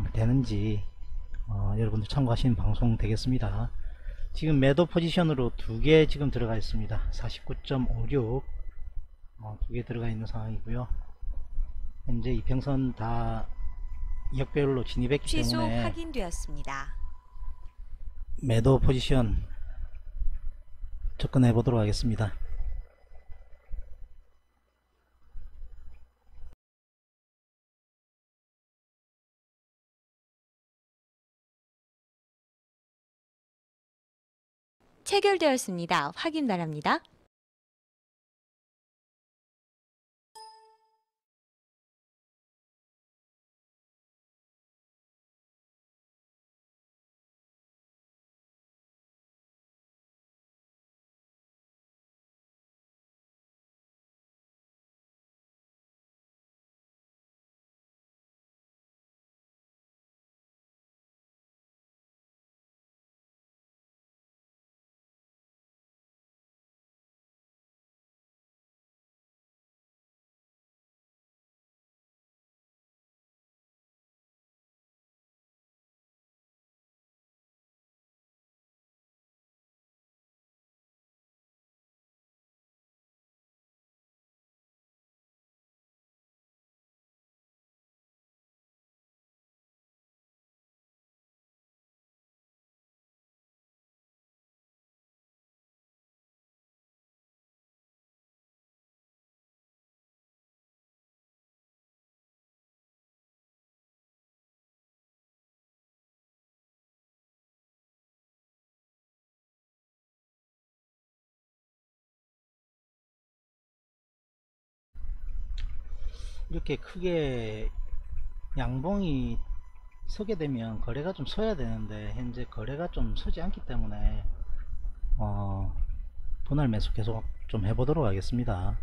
되는지 여러분들 참고하시는 방송 되겠습니다. 지금 매도 포지션으로 두 개 지금 들어가 있습니다. 49.56 두 개 들어가 있는 상황이고요. 현재 이평선 다 역배열로 진입했기 취소 때문에 확인되었습니다. 매도 포지션 접근해 보도록 하겠습니다. 체결되었습니다. 확인 바랍니다. 이렇게 크게 양봉이 서게 되면 거래가 좀 서야 되는데 현재 거래가 좀 서지 않기 때문에 분할 매수 계속 좀 해보도록 하겠습니다.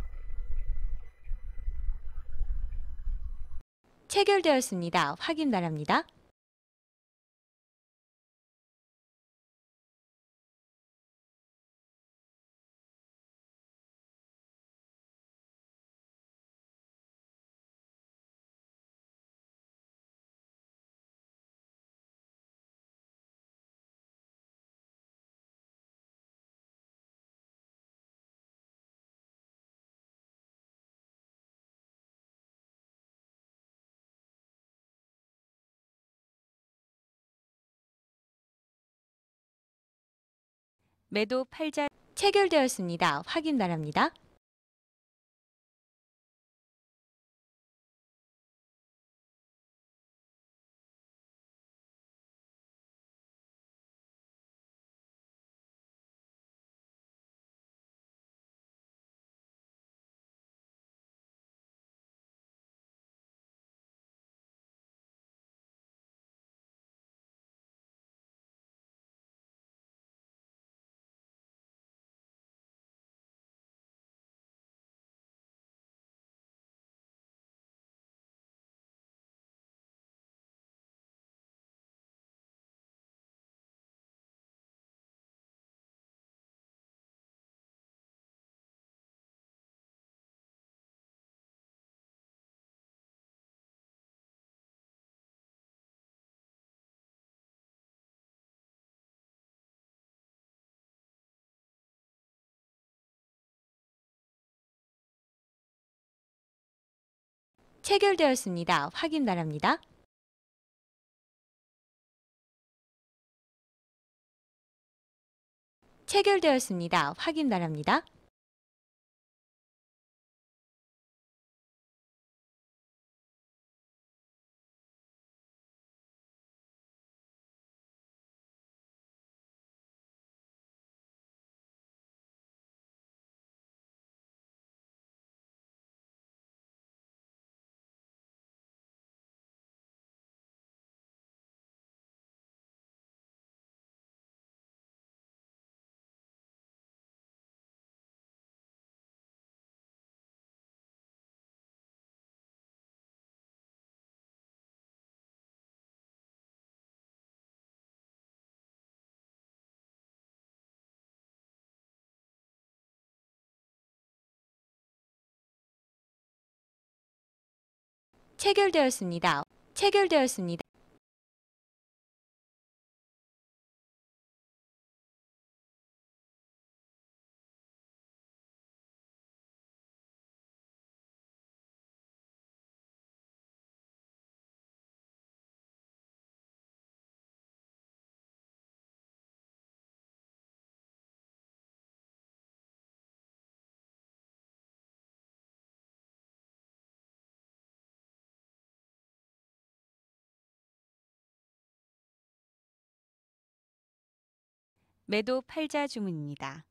체결되었습니다. 확인 바랍니다. 매도 팔자 체결되었습니다. 확인 바랍니다. 체결되었습니다. 확인 바랍니다. 체결되었습니다. 확인 바랍니다. 체결되었습니다. 체결되었습니다. 매도 팔자 주문입니다.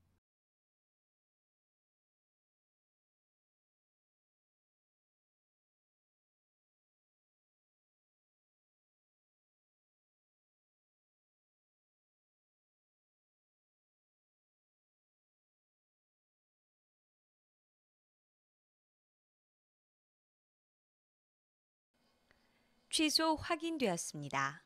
취소 확인되었습니다.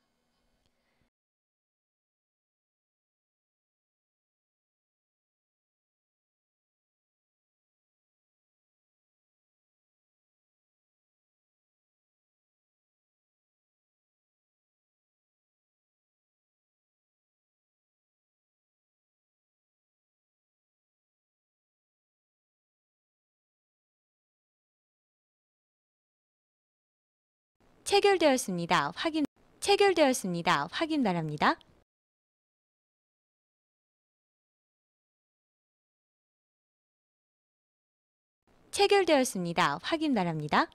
체결되었습니다. 체결되었습니다. 확인 바랍니다. 체결되었습니다. 확인 바랍니다.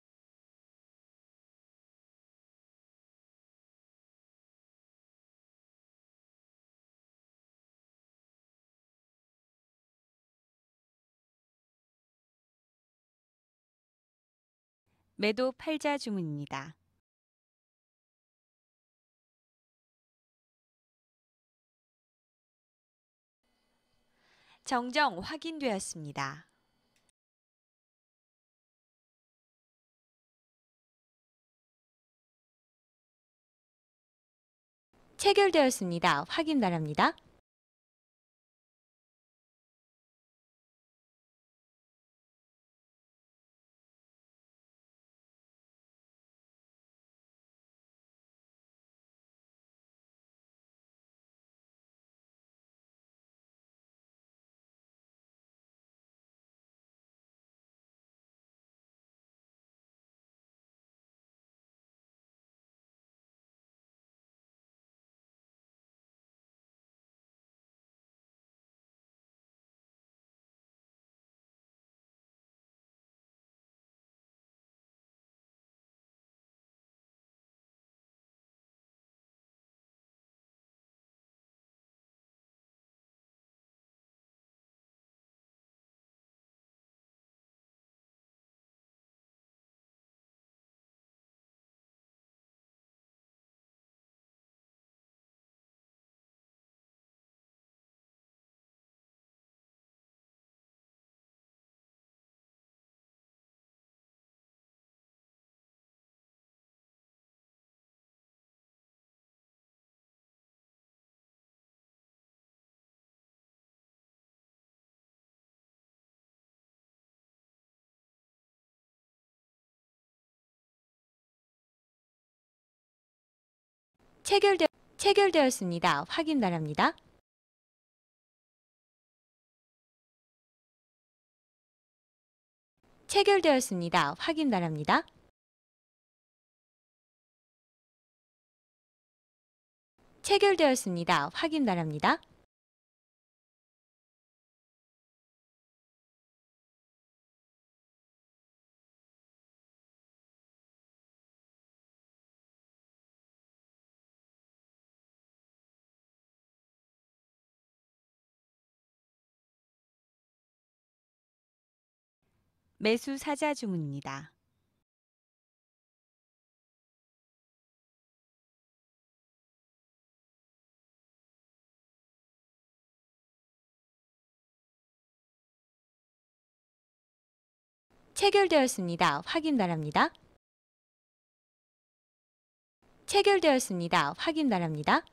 매도 팔자 주문입니다. 정정 확인되었습니다. 체결되었습니다. 확인 바랍니다. 체결되, 체결되었습니다. 확인 바랍니다. 체결되었습니다. 확인 바랍니다. 체결되었습니다. 확인 바랍니다. 매수 사자 주문입니다. 체결되었습니다. 확인 바랍니다. 체결되었습니다. 확인 바랍니다.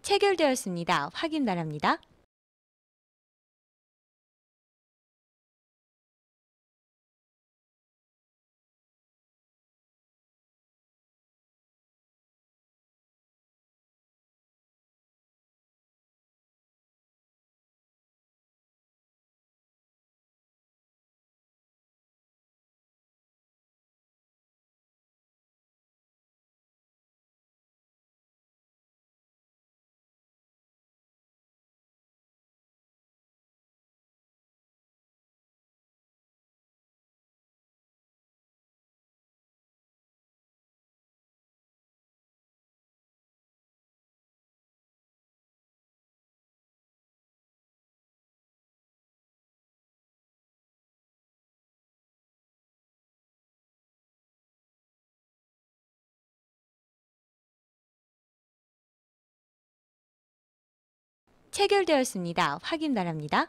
체결되었습니다. 확인 바랍니다. 체결되었습니다. 확인 바랍니다.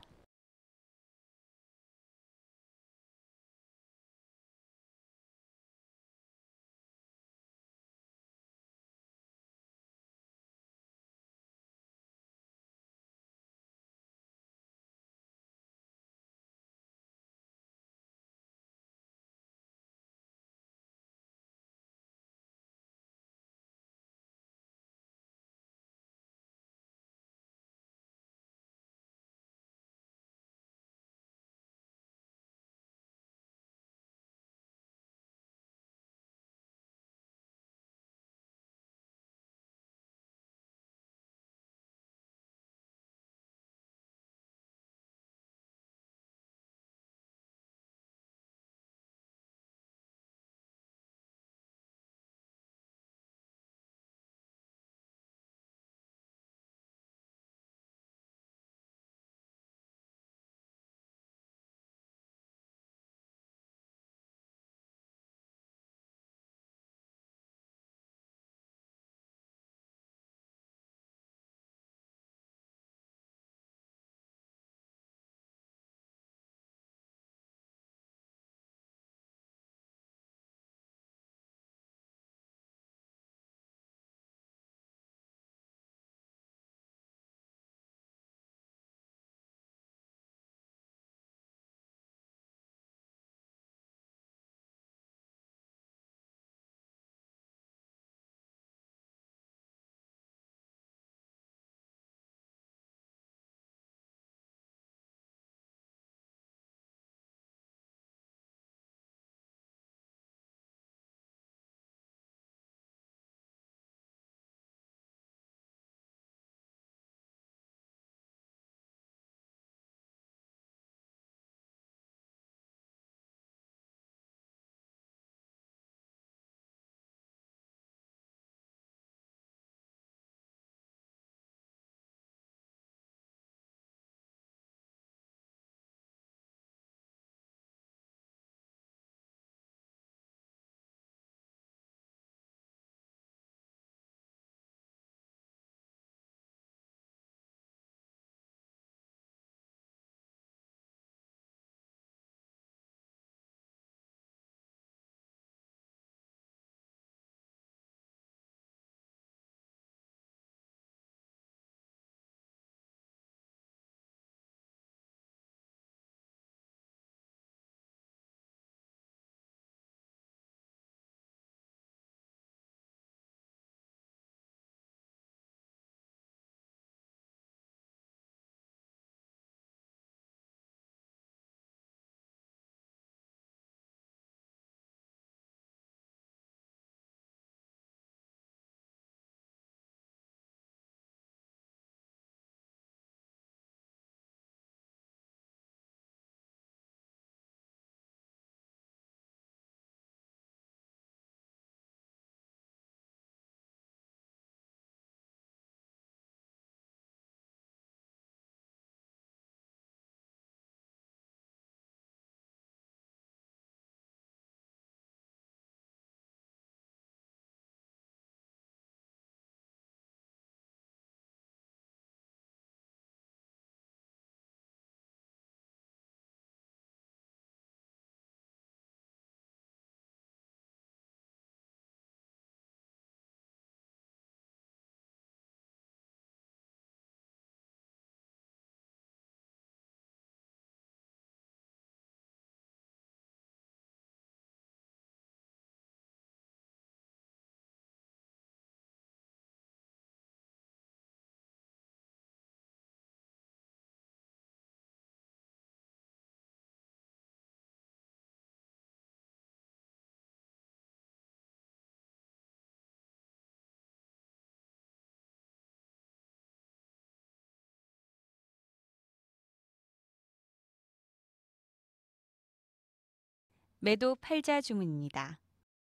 매도 팔자 주문입니다.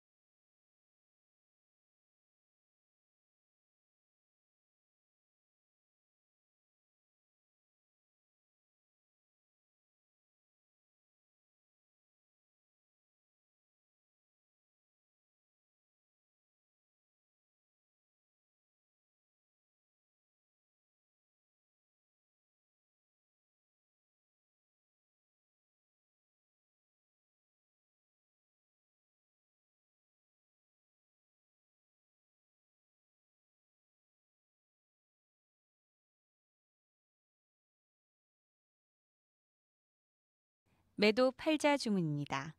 매도 팔자 주문입니다.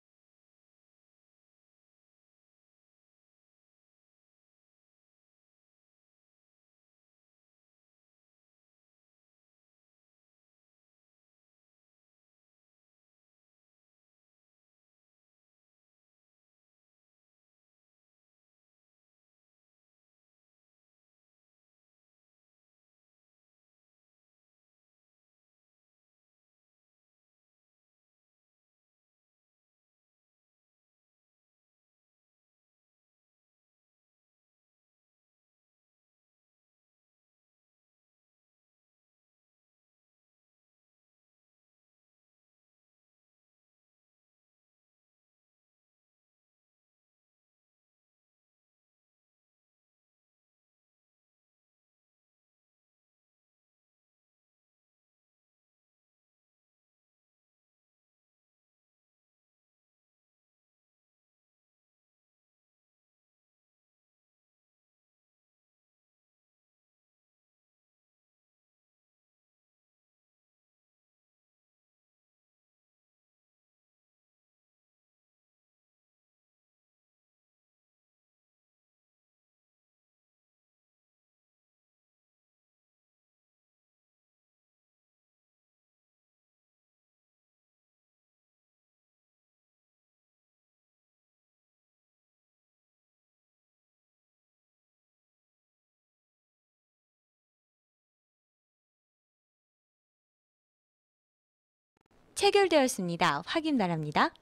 체결되었습니다. 확인 바랍니다.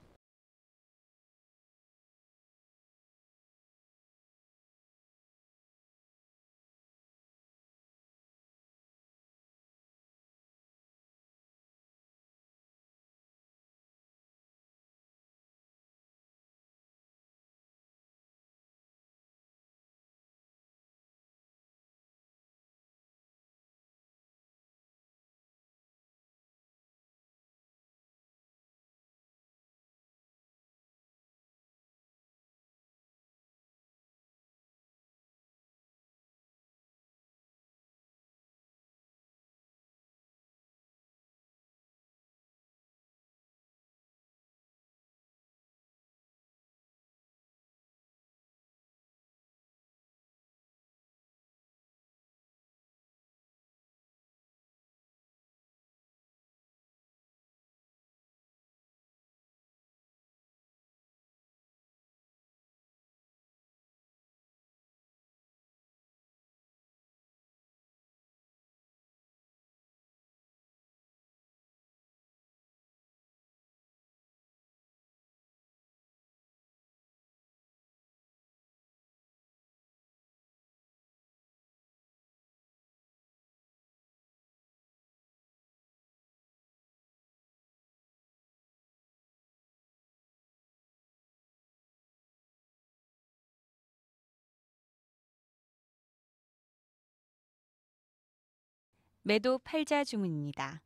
매도 팔자 주문입니다.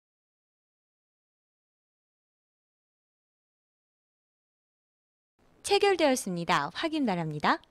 체결되었습니다. 확인 바랍니다.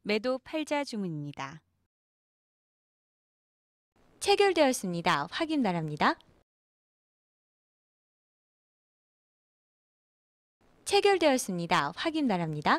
매도 팔자 주문입니다. 체결되었습니다. 확인 바랍니다. 체결되었습니다. 확인 바랍니다.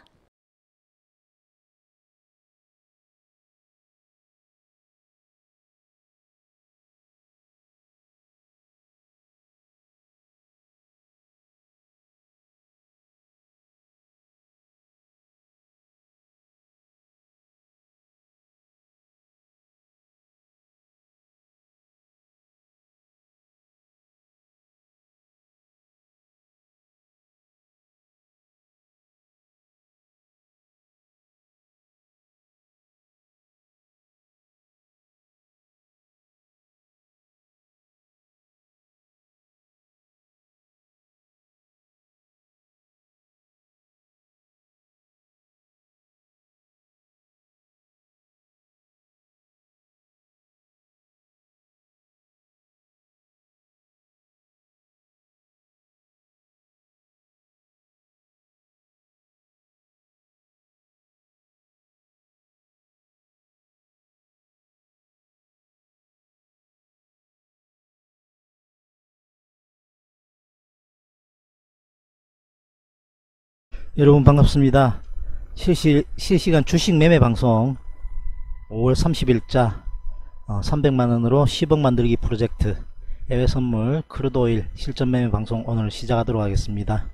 여러분 반갑습니다. 실시간 주식 매매 방송 5월 30일자 300만원으로 10억 만들기 프로젝트 해외 선물 크루드오일 실전 매매 방송 오늘 시작하도록 하겠습니다.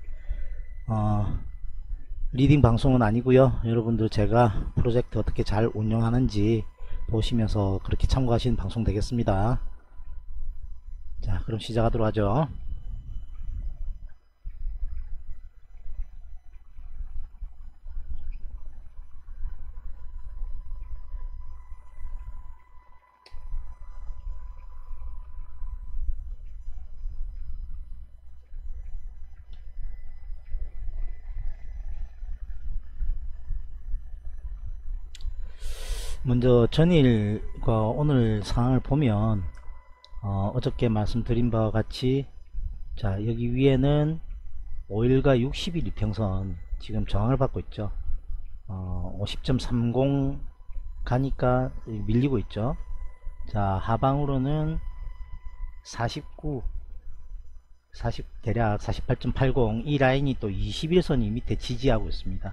리딩 방송은 아니고요. 여러분들 제가 프로젝트 어떻게 잘 운영하는지 보시면서 그렇게 참고하시는 방송 되겠습니다. 자, 그럼 시작하도록 하죠. 먼저 전일과 오늘 상황을 보면 어저께 말씀드린 바와 같이, 자, 여기 위에는 5일과 60일 이평선 지금 저항을 받고 있죠. 50.30 가니까 밀리고 있죠. 자, 하방으로는 49 대략 48.80 이 라인이 또 21선이 밑에 지지하고 있습니다.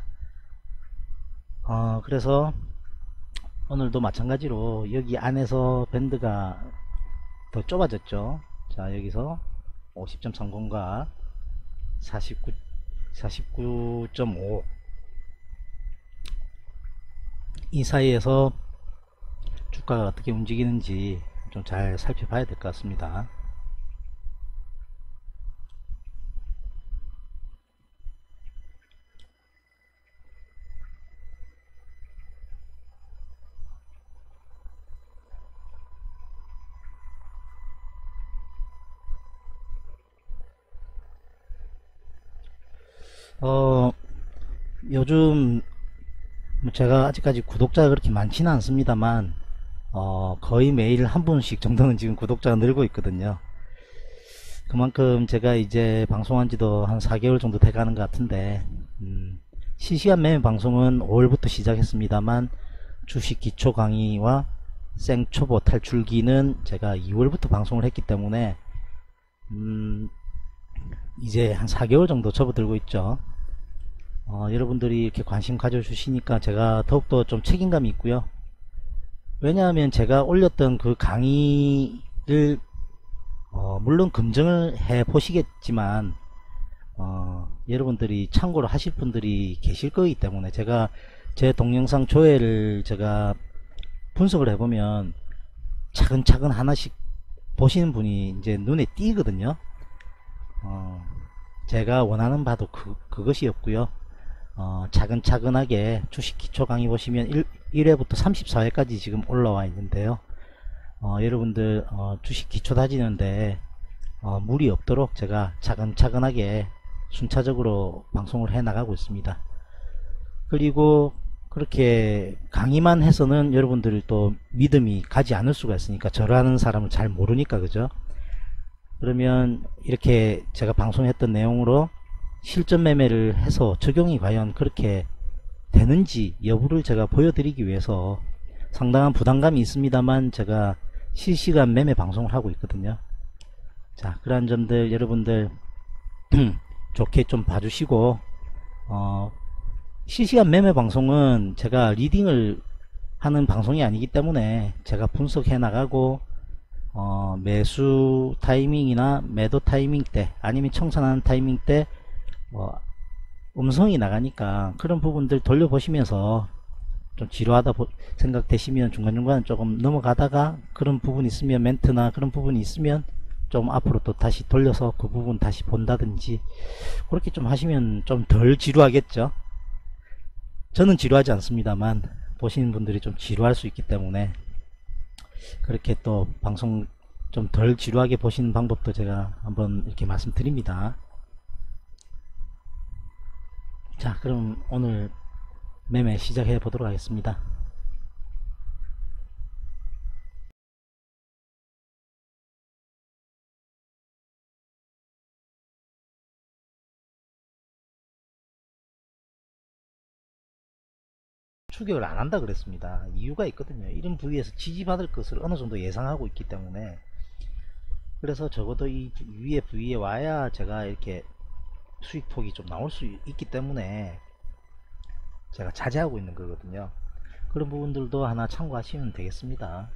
그래서 오늘도 마찬가지로 여기 안에서 밴드가 더 좁아졌죠. 자, 여기서 50.30과 49.5 이 사이에서 주가가 어떻게 움직이는지 좀 잘 살펴봐야 될 것 같습니다. 요즘 제가 아직까지 구독자가 그렇게 많지는 않습니다만 거의 매일 한 분씩 정도는 지금 구독자가 늘고 있거든요. 그만큼 제가 이제 방송한 지도 한 4개월 정도 돼 가는 것 같은데, 실시간 매매 방송은 5월부터 시작했습니다만 주식 기초 강의와 생초보 탈출기는 제가 2월부터 방송을 했기 때문에 이제 한 4개월 정도 접어들고 있죠. 여러분들이 이렇게 관심 가져주시니까 제가 더욱더 좀 책임감이 있고요. 왜냐하면 제가 올렸던 그 강의를 물론 검증을 해 보시겠지만 여러분들이 참고로 하실 분들이 계실 거기 때문에, 제가 제 동영상 조회를 제가 분석을 해보면 차근차근 하나씩 보시는 분이 이제 눈에 띄거든요. 제가 원하는 바도 그것이었고요. 차근차근하게 주식 기초 강의 보시면 1회부터 34회까지 지금 올라와 있는데요. 여러분들 주식 기초 다지는데 무리 없도록 제가 차근차근하게 순차적으로 방송을 해 나가고 있습니다. 그리고 그렇게 강의만 해서는 여러분들 또 믿음이 가지 않을 수가 있으니까, 저라는 사람을 잘 모르니까, 그죠? 그러면 이렇게 제가 방송했던 내용으로 실전 매매를 해서 적용이 과연 그렇게 되는지 여부를 제가 보여드리기 위해서 상당한 부담감이 있습니다만 제가 실시간 매매 방송을 하고 있거든요. 자, 그러한 점들 여러분들 좋게 좀 봐주시고, 실시간 매매 방송은 제가 리딩을 하는 방송이 아니기 때문에 제가 분석해 나가고, 매수 타이밍이나 매도 타이밍 때 아니면 청산하는 타이밍 때 음성이 나가니까 그런 부분들 돌려보시면서 좀 지루하다 생각되시면 중간중간 조금 넘어가다가 그런 부분이 있으면 멘트나 그런 부분이 있으면 좀 앞으로 또 다시 돌려서 그 부분 다시 본다든지 그렇게 좀 하시면 좀 덜 지루하겠죠. 저는 지루하지 않습니다만 보시는 분들이 좀 지루할 수 있기 때문에 그렇게 또 방송 좀 덜 지루하게 보시는 방법도 제가 한번 이렇게 말씀드립니다. 자, 그럼 오늘 매매 시작해 보도록 하겠습니다. 추격을 안 한다 그랬습니다. 이유가 있거든요. 이런 부위에서 지지받을 것을 어느 정도 예상하고 있기 때문에, 그래서 적어도 이 위에 부위에 와야 제가 이렇게 수익폭이 좀 나올 수 있기 때문에 제가 자제하고 있는 거거든요. 그런 부분들도 하나 참고하시면 되겠습니다.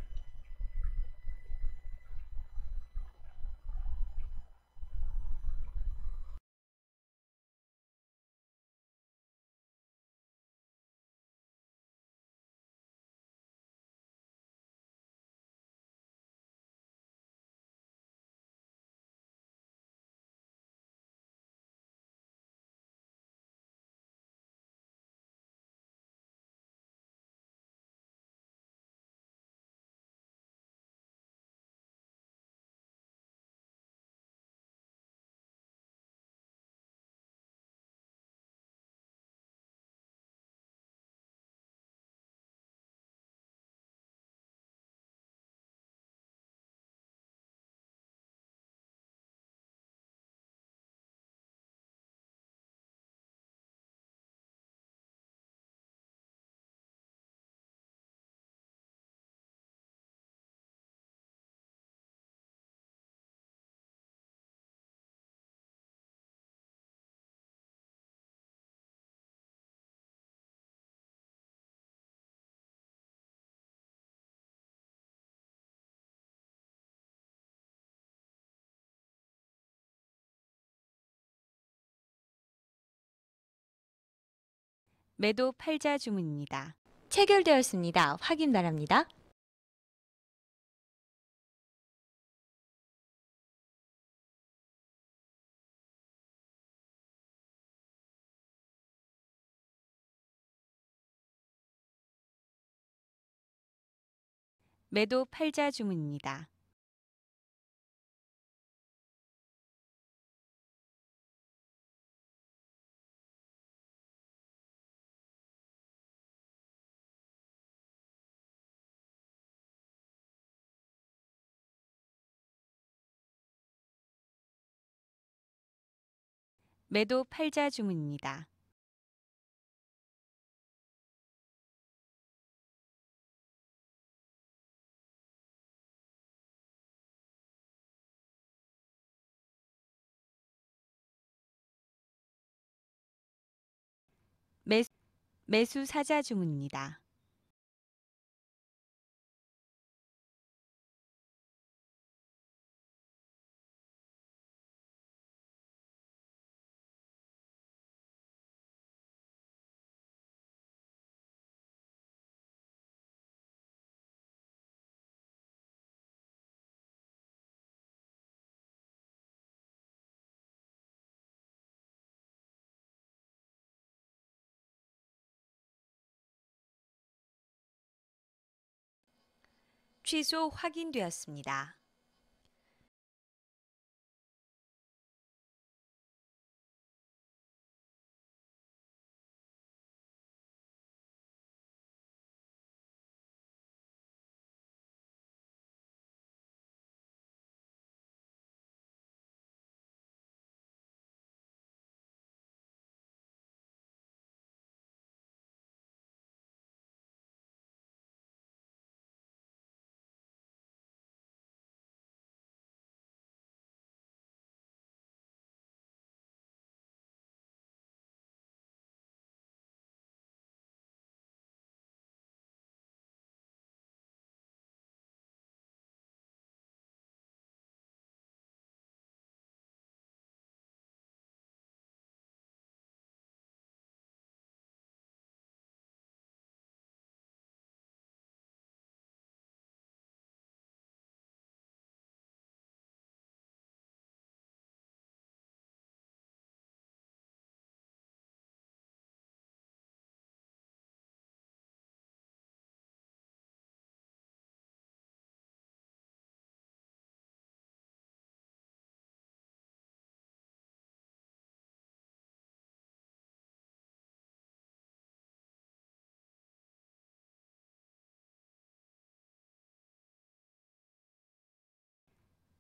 매도 팔자 주문입니다. 체결되었습니다. 확인 바랍니다. 매도 팔자 주문입니다. 매도 팔자 주문입니다. 매, 매수 사자 주문입니다. 취소 확인되었습니다.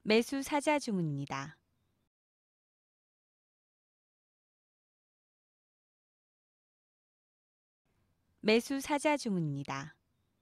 매수 사자 중입니다. 매수 사자 중입니다.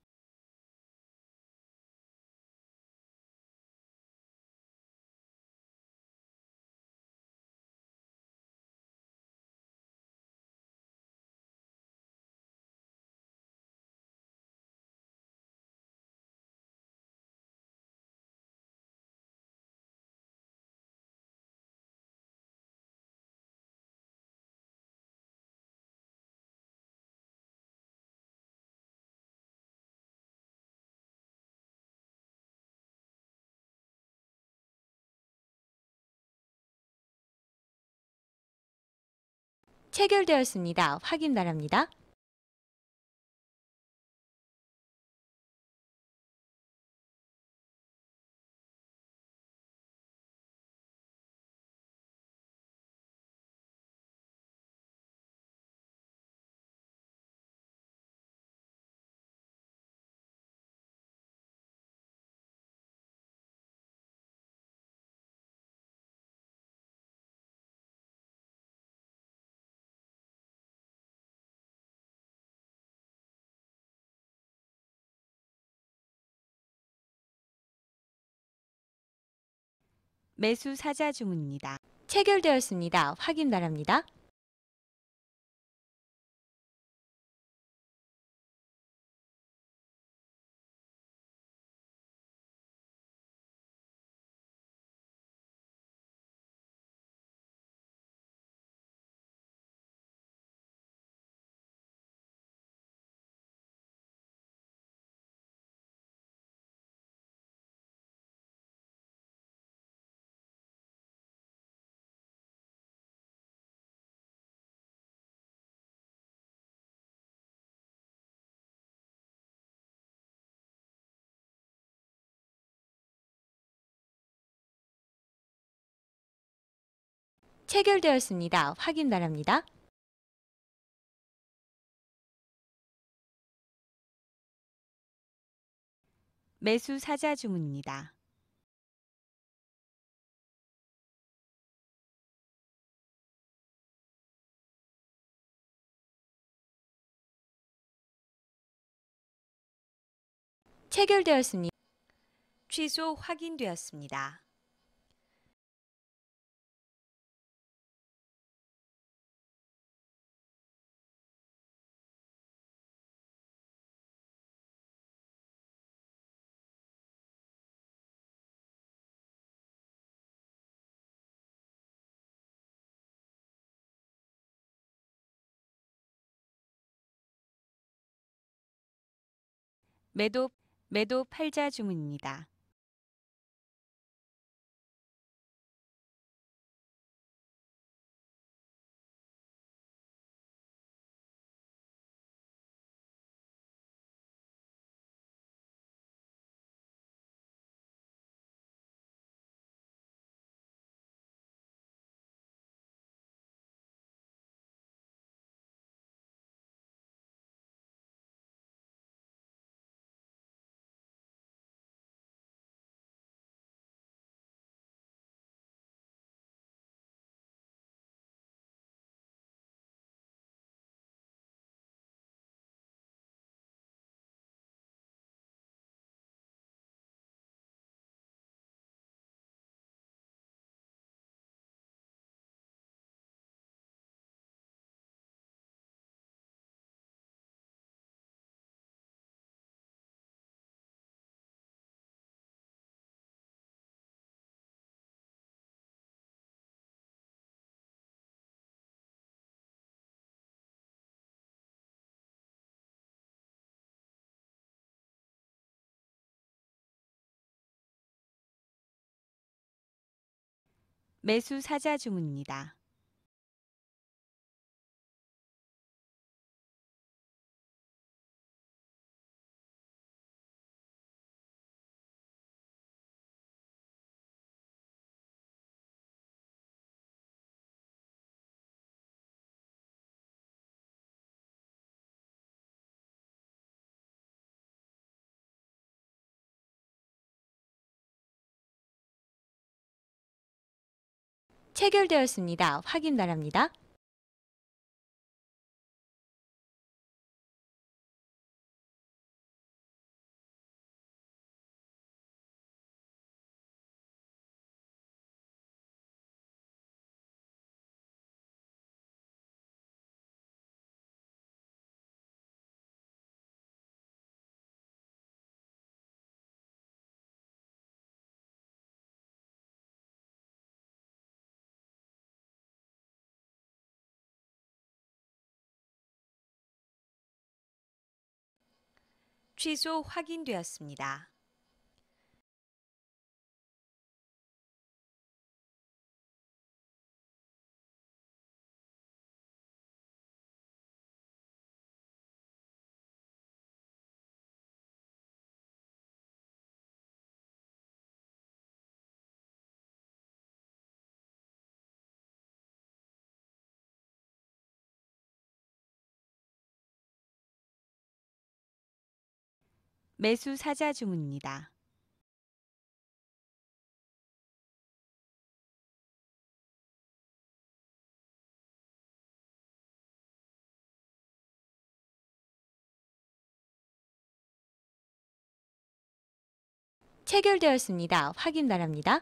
체결되었습니다. 확인 바랍니다. 매수 사자 중입니다. 체결되었습니다. 확인 바랍니다. 체결되었습니다. 확인 바랍니다. 매수 사자 중입니다. 체결되었습니다. 취소 확인되었습니다. 매도 팔자 중입니다. 매수 사자 중입니다. 체결되었습니다. 확인 바랍니다. 취소 확인되었습니다. 매수 사자 주문입니다. 체결되었습니다. 확인 바랍니다.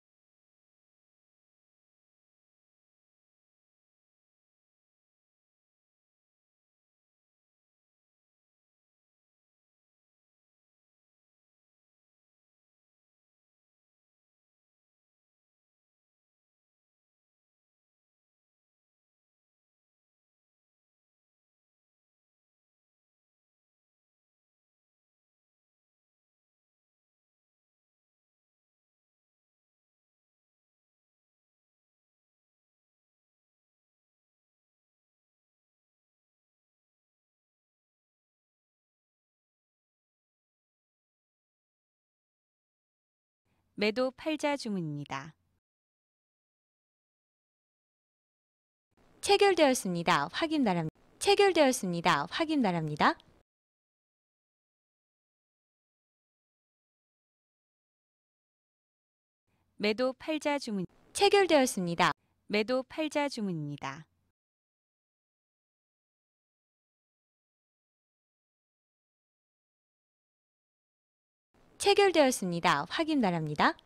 매도 팔자 주문입니다. 체결되었습니다. 확인 바랍니다. 체결되었습니다. 확인 바랍니다. 매도 팔자 주문 체결되었습니다. 매도 팔자 주문입니다. 체결되었습니다. 확인 바랍니다.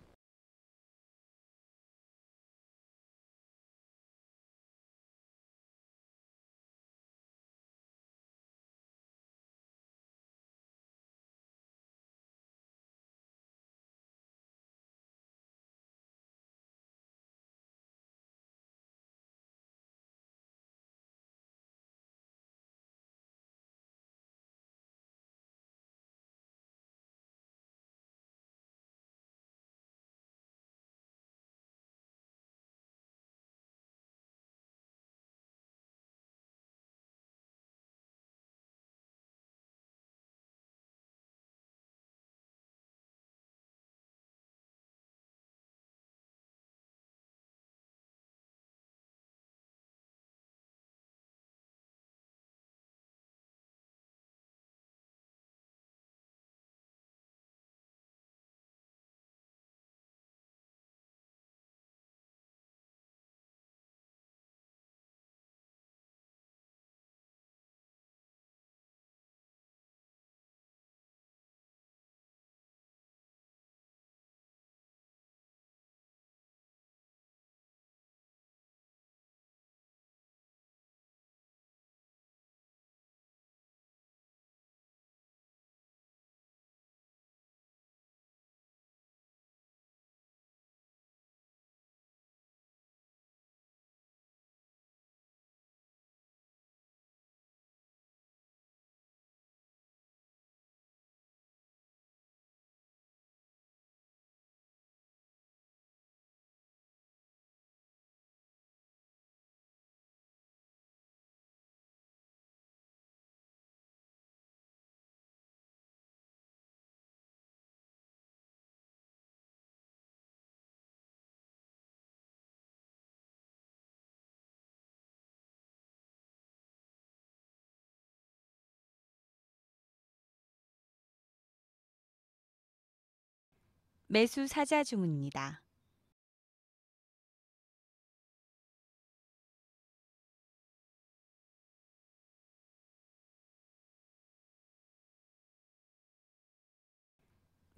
매수 사자 주문입니다.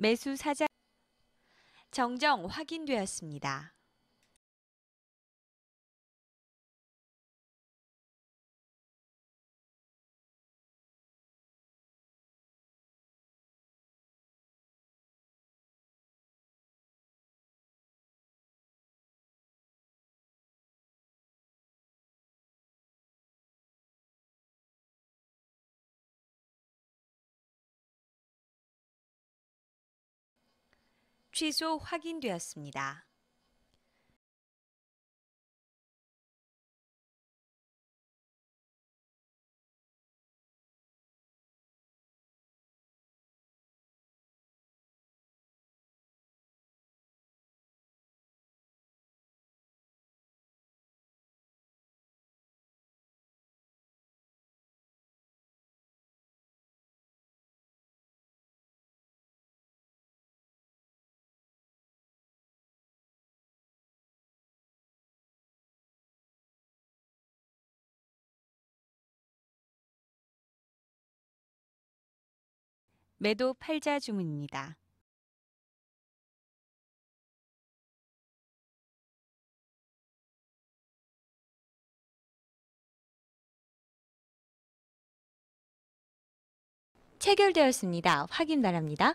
매수 사자 정정 확인되었습니다. 취소 확인되었습니다. 매도 팔자 주문입니다. 체결되었습니다. 확인 바랍니다.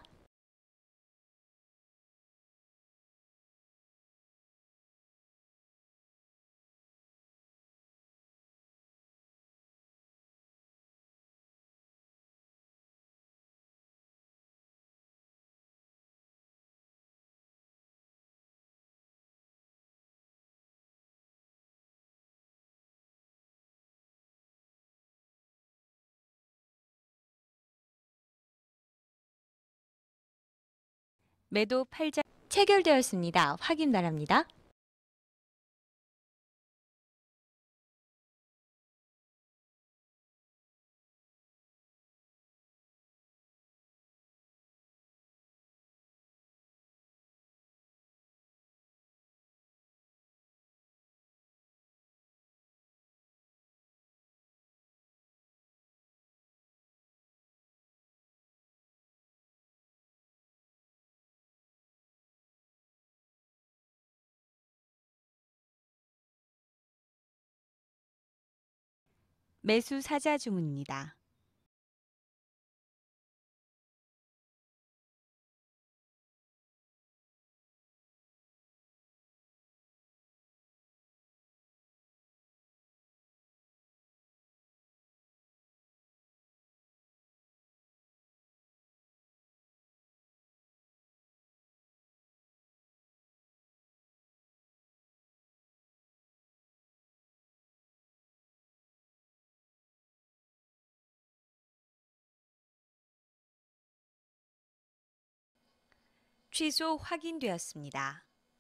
매도 팔자 체결되었습니다. 확인 바랍니다. 매수 사자 주문입니다. 취소 확인되었습니다.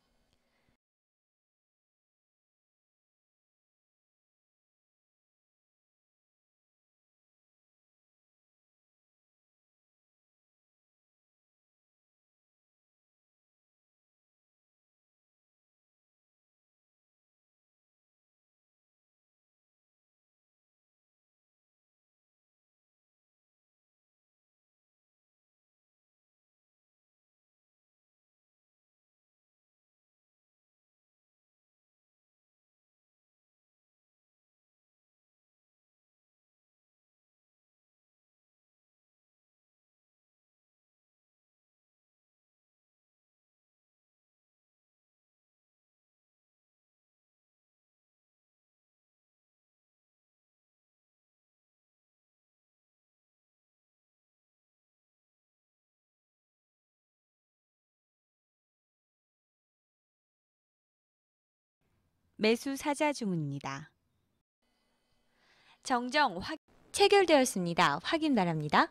매수 사자 주문입니다. 정정 확 체결되었습니다. 확인 바랍니다.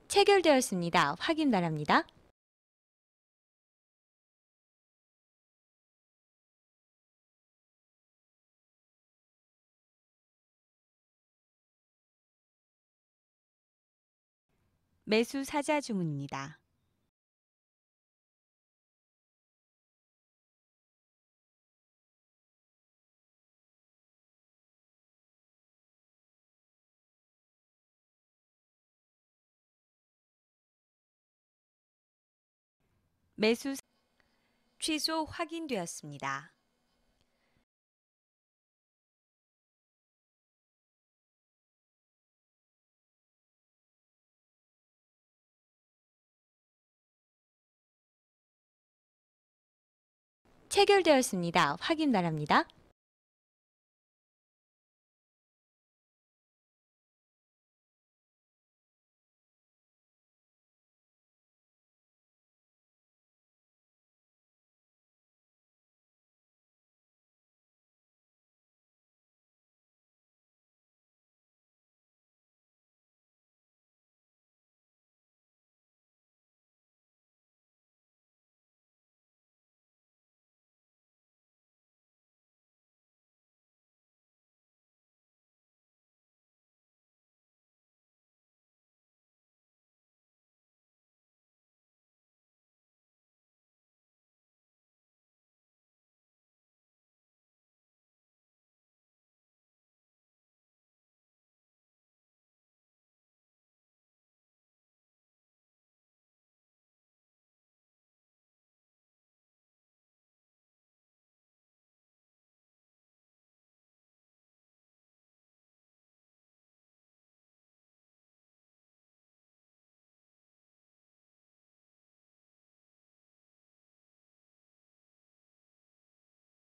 체결되었습니다. 확인 바랍니다. 매수 사자 주문입니다. 매수 취소 확인되었습니다. 체결되었습니다. 확인 바랍니다.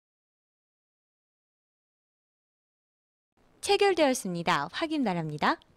체결되었습니다. 확인 바랍니다.